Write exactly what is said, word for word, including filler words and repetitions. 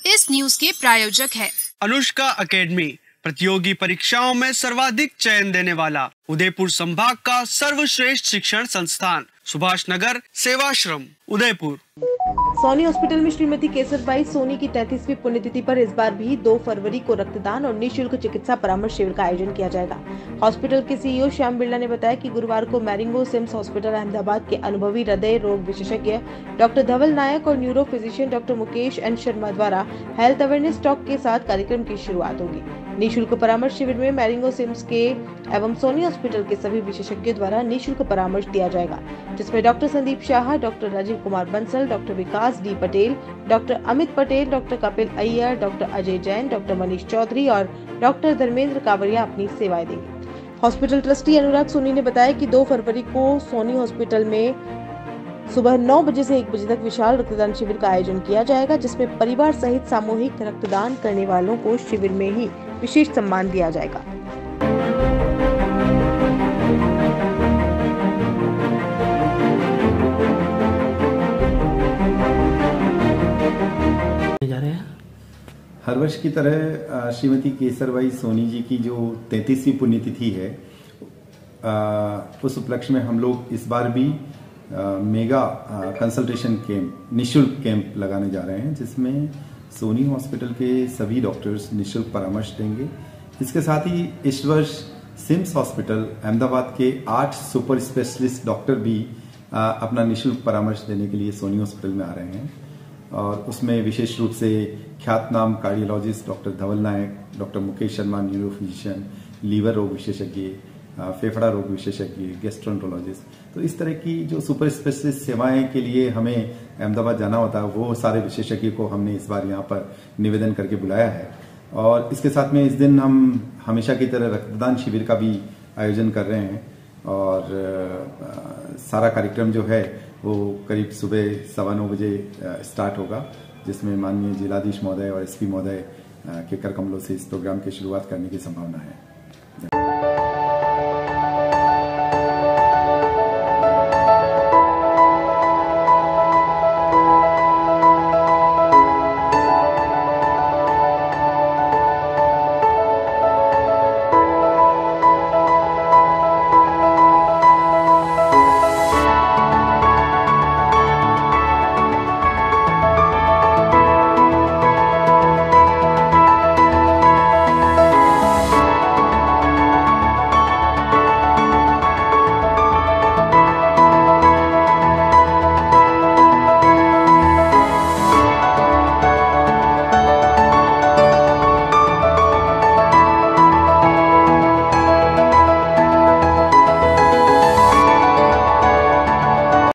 इस न्यूज के प्रायोजक है अनुष्का एकेडमी, प्रतियोगी परीक्षाओं में सर्वाधिक चयन देने वाला उदयपुर संभाग का सर्वश्रेष्ठ शिक्षण संस्थान, सुभाष नगर, सेवाश्रम, उदयपुर। सोनी हॉस्पिटल में श्रीमती केसरबाई सोनी की तैंतीसवीं पुण्यतिथि पर इस बार भी दो फरवरी को रक्तदान और निःशुल्क चिकित्सा परामर्श शिविर का आयोजन किया जाएगा। हॉस्पिटल के सीईओ श्याम बिरला ने बताया कि गुरुवार को मैरिंगो सिम्स हॉस्पिटल अहमदाबाद के अनुभवी हृदय रोग विशेषज्ञ डॉक्टर धवल नायक और neuro physician doctor Mukesh N Sharma द्वारा हेल्थ अवेयरनेस टॉक के साथ कार्यक्रम की शुरुआत होगी। निःशुल्क परामर्श शिविर में मैरिंगो सिम्स के एवं सोनी हॉस्पिटल के सभी विशेषज्ञों द्वारा निःशुल्क परामर्श दिया जाएगा, जिसमें doctor Sandeep Shah, doctor Rajeev Kumar Bansal, doctor Vikas D Patel, doctor Amit Patel, doctor Kapil Iyer, doctor Ajay Jain, doctor Manish Chaudhary और डॉक्टर धर्मेंद्र कावड़िया अपनी सेवाएं देंगे। हॉस्पिटल ट्रस्टी अनुराग सोनी ने बताया कि दो फरवरी को सोनी हॉस्पिटल में सुबह नौ बजे से एक बजे तक विशाल रक्तदान शिविर का आयोजन किया जाएगा, जिसमें परिवार सहित सामूहिक रक्तदान करने वालों को शिविर में ही विशेष सम्मान दिया जाएगा। हर वर्ष की तरह श्रीमती केसरबाई सोनी जी की जो तैंतीसवीं पुण्यतिथि है, उस उपलक्ष्य में हम लोग इस बार भी मेगा कंसल्टेशन कैंप, निःशुल्क कैंप लगाने जा रहे हैं, जिसमें सोनी हॉस्पिटल के सभी डॉक्टर्स निःशुल्क परामर्श देंगे। इसके साथ ही इस वर्ष सिम्स हॉस्पिटल अहमदाबाद के आठ सुपर स्पेशलिस्ट डॉक्टर भी अपना निःशुल्क परामर्श देने के लिए सोनी हॉस्पिटल में आ रहे हैं, और उसमें विशेष रूप से ख्यातनाम cardiologist doctor Dhaval Nayak, doctor Mukesh Sharma neuro physician, liver रोग विशेषज्ञ, फेफड़ा रोग विशेषज्ञ, गैस्ट्रोएंटरोलॉजिस्ट, तो इस तरह की जो सुपर स्पेशलिस्ट सेवाएं के लिए हमें अहमदाबाद जाना होता है, वो सारे विशेषज्ञ को हमने इस बार यहाँ पर निवेदन करके बुलाया है। और इसके साथ में इस दिन हम हमेशा की तरह रक्तदान शिविर का भी आयोजन कर रहे हैं, और सारा कार्यक्रम जो है वो करीब सुबह सवा नौ बजे स्टार्ट होगा, जिसमें माननीय जिलाधीश महोदय और एसपी महोदय के कर कमलों से इस प्रोग्राम की शुरुआत करने की संभावना है।